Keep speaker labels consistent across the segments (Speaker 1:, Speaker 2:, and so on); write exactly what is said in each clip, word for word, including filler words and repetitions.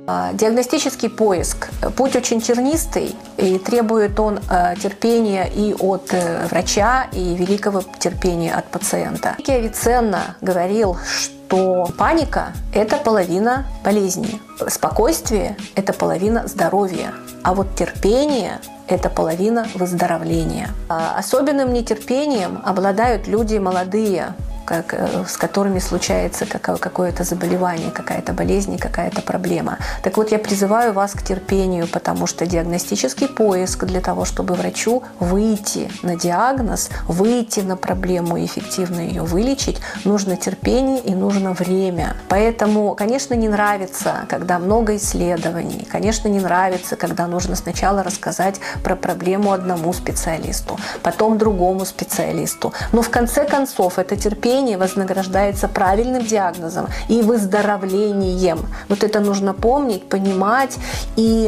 Speaker 1: Диагностический поиск. Путь очень тернистый, и требует он терпения и от врача, и великого терпения от пациента. Авиценна говорил, что паника – это половина болезни, спокойствие – это половина здоровья, а вот терпение – это половина выздоровления. Особенным нетерпением обладают люди молодые, как, с которыми случается какое-то заболевание, какая-то болезнь, какая-то проблема. Так вот, я призываю вас к терпению, потому что диагностический поиск для того, чтобы врачу выйти на диагноз, выйти на проблему и эффективно ее вылечить, нужно терпение и нужно время. Поэтому, конечно, не нравится, когда много исследований, конечно, не нравится, когда нужно сначала рассказать про проблему одному специалисту, потом другому специалисту. Но в конце концов это терпение вознаграждается правильным диагнозом и выздоровлением. Вот это нужно помнить, понимать и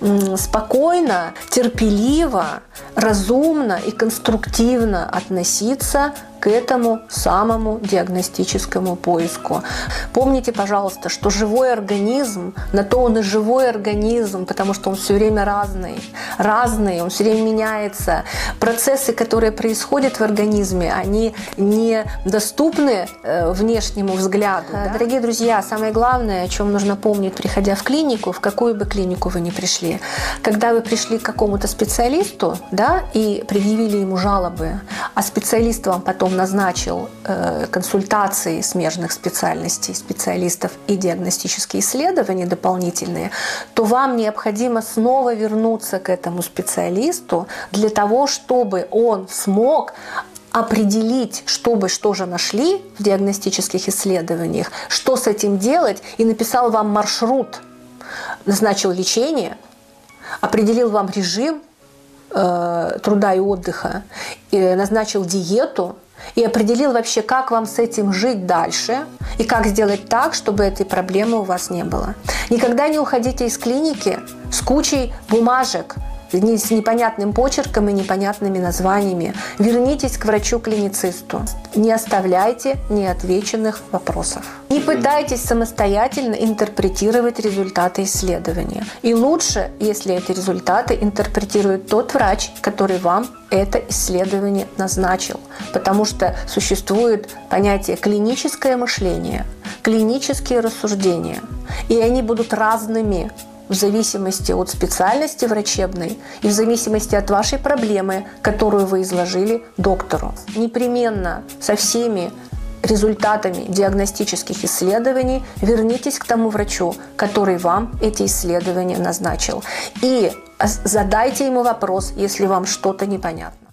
Speaker 1: спокойно, терпеливо, разумно и конструктивно относиться к этому самому диагностическому поиску. Помните, пожалуйста, что живой организм, на то он и живой организм, потому что он все время разный, разный, он все время меняется. Процессы, которые происходят в организме, они недоступны внешнему взгляду. Да? Дорогие друзья, самое главное, о чем нужно помнить, приходя в клинику, в какую бы клинику вы ни пришли, когда вы пришли к какому-то специалисту, да, и предъявили ему жалобы, а специалист вам потом назначил э, консультации смежных специальностей, специалистов и диагностические исследования дополнительные, то вам необходимо снова вернуться к этому специалисту для того, чтобы он смог определить, чтобы что же нашли в диагностических исследованиях, что с этим делать, и написал вам маршрут, назначил лечение, определил вам режим э, труда и отдыха, и назначил диету, и определил вообще, как вам с этим жить дальше и как сделать так, чтобы этой проблемы у вас не было. Никогда не уходите из клиники с кучей бумажек, с непонятным почерком и непонятными названиями. Вернитесь к врачу-клиницисту. Не оставляйте неотвеченных вопросов. Не пытайтесь самостоятельно интерпретировать результаты исследования. И лучше, если эти результаты интерпретирует тот врач, который вам это исследование назначил. Потому что существует понятие клиническое мышление, клинические рассуждения. И они будут разными в зависимости от специальности врачебной и в зависимости от вашей проблемы, которую вы изложили доктору. Непременно со всеми результатами диагностических исследований вернитесь к тому врачу, который вам эти исследования назначил. И задайте ему вопрос, если вам что-то непонятно.